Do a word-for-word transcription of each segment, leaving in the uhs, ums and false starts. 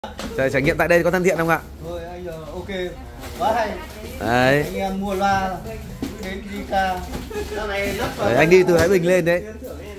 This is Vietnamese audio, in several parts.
Trời, trải nghiệm tại đây có thân thiện không ạ? Thôi anh giờ ok, quá hay. Đấy. Anh em mua loa đến đi ca. Đấy, anh đi từ Thái Bình lên đấy.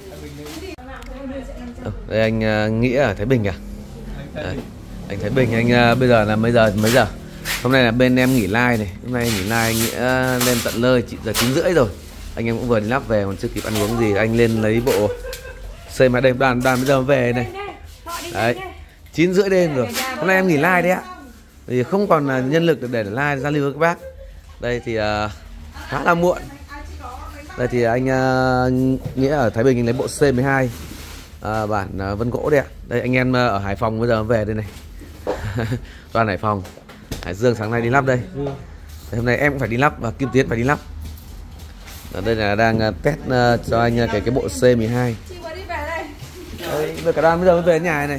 Đây anh uh, Nghĩa ở Thái Bình à? Đấy. Anh Thái Bình, anh uh, bây giờ là mấy giờ mấy giờ? Hôm nay là bên em nghỉ live này, hôm nay nghỉ live anh Nghĩa lên tận nơi giờ chín rưỡi rồi. Anh em cũng vừa đi lắp về còn chưa kịp ăn uống gì, anh lên lấy bộ xây mà đây đoàn đoàn bây giờ về này. Đấy. chín rưỡi đêm rồi. Hôm nay em nghỉ live đấy ạ. Thì không còn là nhân lực để live giao lưu với các bác. Đây thì uh, khá là muộn. Đây thì anh uh, Nghĩa ở Thái Bình anh lấy bộ C mười hai uh, bản uh, vân gỗ đấy ạ. Đây anh em uh, ở Hải Phòng bây giờ về đây này. Toàn Hải Phòng, Hải Dương sáng nay đi lắp đây. Đây, hôm nay em cũng phải đi lắp và Kim Tiến phải đi lắp. Ở đây là đang uh, test uh, cho anh uh, cái cái bộ C mười hai. Đây, cả đoàn bây giờ mới về đến nhà này.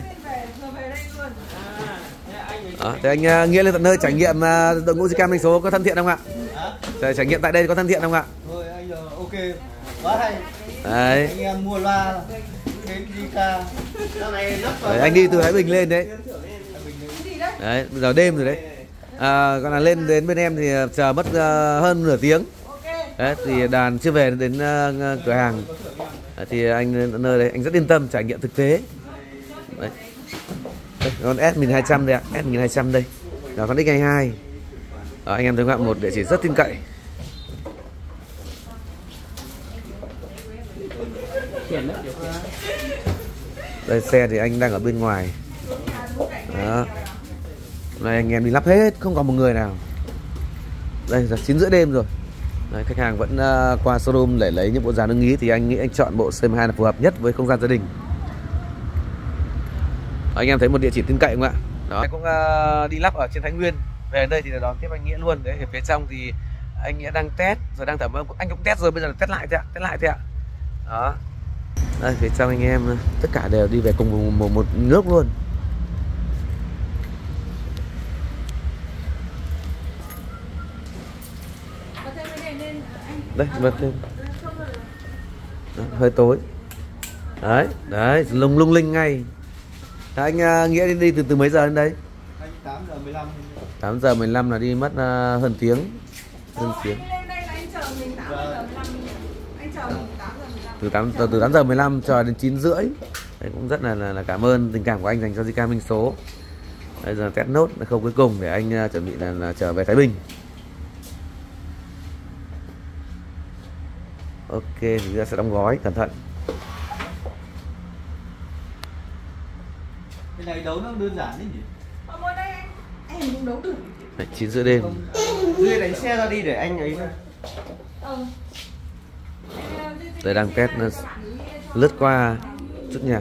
Đó, thì anh uh, Nghĩa lên tận nơi trải nghiệm uh, đội ngũ Zika Minh số có thân thiện không ạ? Trời, trải nghiệm tại đây có thân thiện không ạ? Thôi anh giờ ok, quá hay. Đấy. Anh em mua loa đến đi ca. Đấy, anh đi từ Thái Bình lên đấy. Đấy, bây giờ đêm rồi đấy. À, còn là lên đến bên em thì chờ mất uh, hơn nửa tiếng. Đấy, thì đàn chưa về đến uh, cửa hàng. Đấy, thì anh lên nơi đấy, anh rất yên tâm trải nghiệm thực tế. Đấy. Đây, con S mười hai trăm đây ạ, S mười hai trăm đây. Đó, con X hai mươi hai. Đó, anh em thấy không ạ, một địa chỉ rất tin cậy. Đây xe thì anh đang ở bên ngoài. Đó. Hôm nay anh em đi lắp hết, không còn một người nào. Đây là chín rưỡi đêm rồi. Đấy, khách hàng vẫn uh, qua showroom để lấy những bộ dàn ưng ý thì anh nghĩ anh chọn bộ C mười hai là phù hợp nhất với không gian gia đình. Anh em thấy một địa chỉ tin cậy không ạ? Đó, anh cũng uh, đi lắp ở trên Thái Nguyên. Về đây thì đón tiếp anh Nghĩa luôn. Đấy, ở phía trong thì anh Nghĩa đang test rồi đang thẩm anh cũng test rồi, bây giờ là test lại thôi ạ, test lại thôi ạ. Đó. Đây, phía trong anh em tất cả đều đi về cùng một, một, một nước luôn. Đây, bật lên. Đó, hơi tối. Đấy, đấy, lung lung linh ngay. Đó, anh uh, Nghĩa đi, đi từ từ mấy giờ đến đấy? tám giờ mười lăm. tám giờ mười lăm là đi mất uh, hơn tiếng. Hơn tiếng. Từ tám giờ từ tám giờ mười lăm cho đến chín rưỡi. Đấy, cũng rất là, là là cảm ơn tình cảm của anh dành cho Zika Minh số. Bây giờ test nốt là khâu cuối cùng để anh uh, chuẩn bị là, là trở về Thái Bình. Ok, thì chúng ta sẽ đóng gói cẩn thận. Cái này đấu nó đơn giản đấy nhỉ? Ở đây anh, em cũng đấu được. Đấy, chín rưỡi đêm. Duy đánh xe ra đi để anh ấy thôi. Ừ. Đây đang test lướt qua chút nhạc.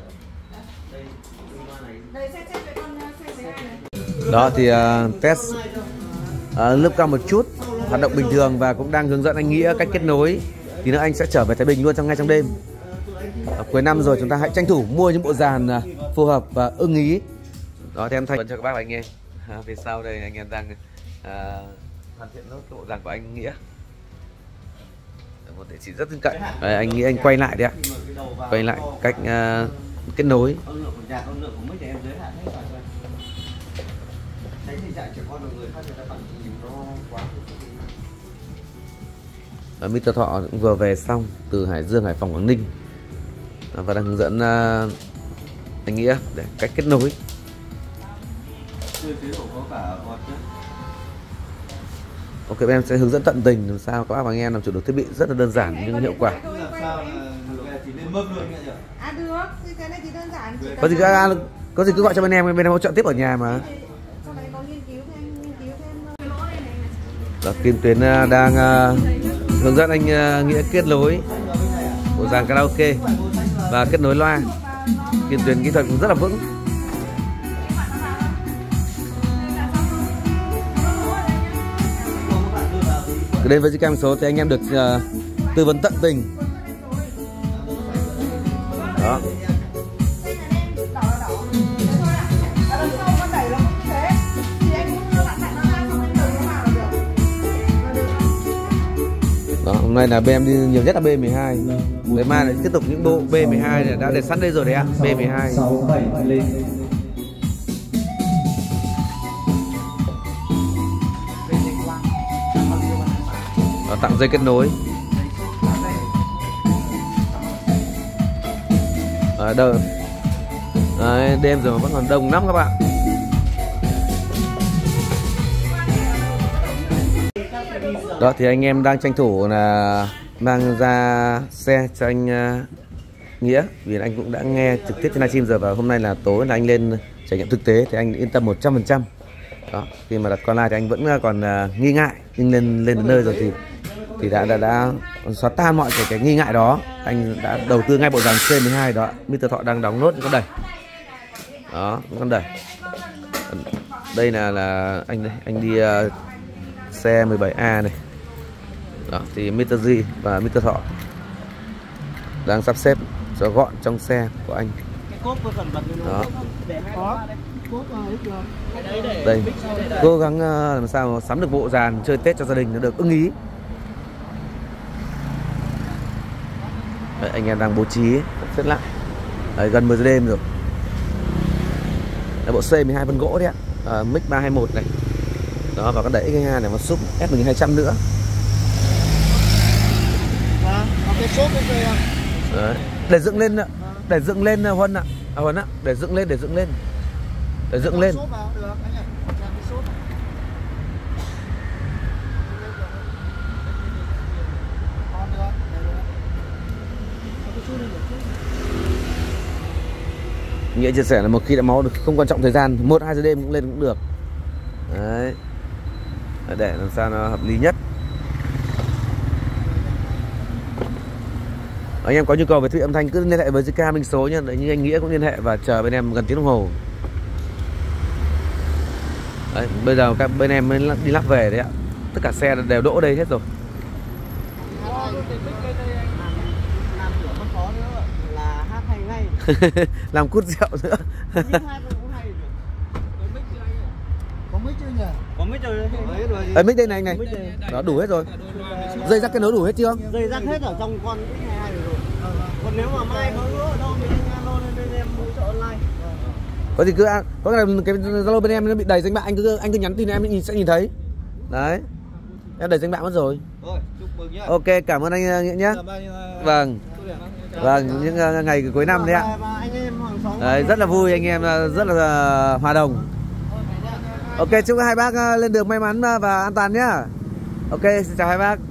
Đó thì uh, test uh, lướt qua một chút, hoạt động bình thường và cũng đang hướng dẫn anh Nghĩa cách kết nối. Thì nữa anh sẽ trở về Thái Bình luôn trong ngay trong đêm. À, cuối năm rồi chúng ta hãy tranh thủ mua những bộ dàn uh, phù hợp và ưng ý. Đó thì em thành cho các bác và anh em. À, phía sau đây anh em đang uh, hoàn thiện nốt cái bộ dàn của anh Nghĩa. Một địa chỉ rất tin cậy. Đây, anh Nghĩa anh quay lại đấy ạ. Quay lại cách uh, kết nối. Ở mít Thọ cũng vừa về xong từ Hải Dương, Hải Phòng, Quảng Ninh và đang hướng dẫn uh, anh Nghĩa để cách kết nối. Ok, em sẽ hướng dẫn tận tình làm sao các bác và anh em làm chủ được thiết bị rất là đơn giản nhưng hiệu quả. Có gì các có gì cứ gọi cho bên em, bên em hỗ trợ tiếp ở nhà mà. Đó, Kim Tuyến uh, đang uh, hướng dẫn anh uh, Nghĩa kết nối bộ dàn karaoke và kết nối loa. Kim Tuyến kỹ thuật cũng rất là vững. Cứ đến với Zika Minh số thì anh em được uh, tư vấn tận tình. Đó. Đó, hôm nay là bên em đi nhiều nhất là B mười hai. Ngày mai lại tiếp tục những bộ B mười hai này đã để sẵn đây rồi đấy ạ. B mười hai. tặng dây kết nối. À, đâu. Đấy, đêm rồi mà vẫn còn đông lắm các bạn. Đó thì anh em đang tranh thủ là mang ra xe cho anh uh, Nghĩa, vì anh cũng đã nghe trực tiếp trên livestream rồi, và hôm nay là tối là anh lên trải nghiệm thực tế thì anh yên tâm một trăm phần trăm. Đó, khi mà đặt con live thì anh vẫn còn uh, nghi ngại, nhưng lên lên đến nơi rồi thì thì đã đã đã xóa tan mọi cái, cái nghi ngại đó. Anh đã đầu tư ngay bộ dàn C mười hai đó. mít tơ Thọ đang đóng nốt những con đẩy. Đó, những con đẩy. Đây là là anh đây, anh đi uh, xe mười bảy A này. Đó, thì mít tơ G và mít tơ Thọ đang sắp xếp cho gọn trong xe của anh. Đó. Đây, cố gắng làm sao mà sắm được bộ dàn chơi Tết cho gia đình nó được ưng ý. Đấy, anh em đang bố trí xếp lại. Đấy, gần mười giờ đêm rồi. Đấy, bộ C mười hai phân gỗ đấy ạ. À, mic ba hai mốt này. Đó, và cái đẩy X hai này, một súp S một nghìn hai trăm nữa. Đấy. Để dựng lên, để dựng lên Huân ạ. À, Huân ạ, để dựng lên, để dựng lên. Để dựng lên. Nghĩa chia sẻ là một khi đã máu được không quan trọng thời gian, một hai giờ đêm cũng lên cũng được. Đấy. Để làm sao nó hợp lý nhất. Anh em có nhu cầu về thiết bị âm thanh cứ liên hệ với Zika Minh số nha. Đấy, như anh Nghĩa cũng liên hệ và chờ bên em gần tiếng đồng hồ. Đấy, bây giờ các bên em mới đi lắp về đấy ạ. Tất cả xe đều đỗ đây hết rồi. Làm cút rượu nữa. Có mic rồi. Đấy, mic đây này anh này. Đó, đủ hết rồi. Dây rắc kết nối đủ hết chưa? Dây rắc hết ở trong con X hai hai rồi. Còn nếu mà mai có nữa ở đâu thì anh alo lên bên em hỗ trợ online. Có gì cứ có cái cái Zalo bên em nó bị đầy danh bạ, anh cứ anh cứ nhắn tin em nhìn sẽ nhìn thấy. Đấy. Em đầy danh bạ mất rồi. Rồi, chúc mừng nhá. Ok, cảm ơn anh Nghĩa nhé. Vâng. Vâng, những ngày cuối năm đấy ạ. Đấy, rất là vui, anh em rất là hòa đồng. Ok, chúc hai bác lên đường may mắn và an toàn nhá. Ok, xin chào hai bác.